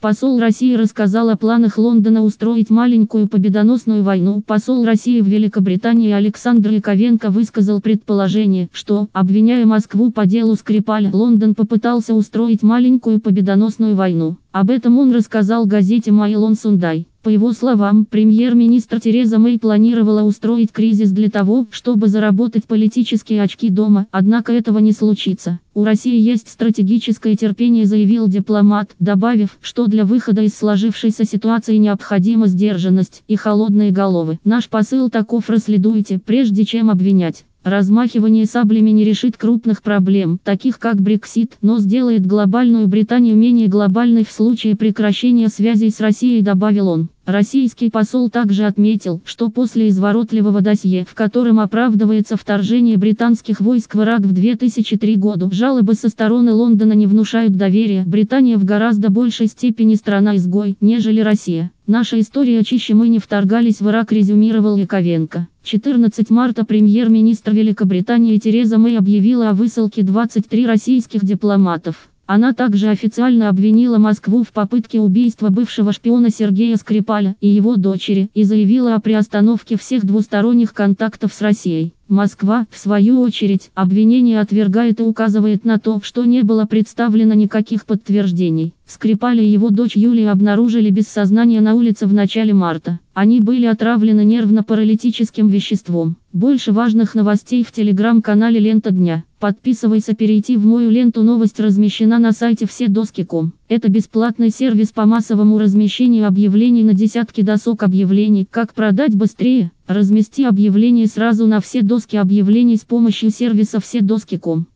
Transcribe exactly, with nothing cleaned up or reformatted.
Посол России рассказал о планах Лондона устроить маленькую победоносную войну. Посол России в Великобритании Александр Яковенко высказал предположение, что, обвиняя Москву по делу Скрипаля, Лондон попытался устроить маленькую победоносную войну. Об этом он рассказал газете Mail on Sunday. По его словам, премьер-министр Тереза Мэй планировала устроить кризис для того, чтобы заработать политические очки дома, однако этого не случится. У России есть стратегическое терпение, заявил дипломат, добавив, что для выхода из сложившейся ситуации необходима сдержанность и холодные головы. Наш посыл таков: расследуйте, прежде чем обвинять. Размахивание саблями не решит крупных проблем, таких как Брексит, но сделает глобальную Британию менее глобальной в случае прекращения связей с Россией, добавил он. Российский посол также отметил, что после изворотливого досье, в котором оправдывается вторжение британских войск в Ирак в две тысячи третьем году, жалобы со стороны Лондона не внушают доверия. Британия в гораздо большей степени страна-изгой, нежели Россия. Наша история чище, мы не вторгались в Ирак, резюмировал Яковенко. четырнадцатого марта премьер-министр Великобритании Тереза Мэй объявила о высылке двадцати трёх российских дипломатов. Она также официально обвинила Москву в попытке убийства бывшего шпиона Сергея Скрипаля и его дочери и заявила о приостановке всех двусторонних контактов с Россией. Москва, в свою очередь, обвинение отвергает и указывает на то, что не было представлено никаких подтверждений. Скрипаля и его дочь Юлия обнаружили без сознания на улице в начале марта. Они были отравлены нервно-паралитическим веществом. Больше важных новостей в телеграм-канале «Лента дня». Подписывайся. Перейти в мою ленту. Новость размещена на сайте все доски точка ком. Это бесплатный сервис по массовому размещению объявлений на десятки досок объявлений. Как продать быстрее? Размести объявление сразу на все доски объявлений с помощью сервиса все доски точка ком.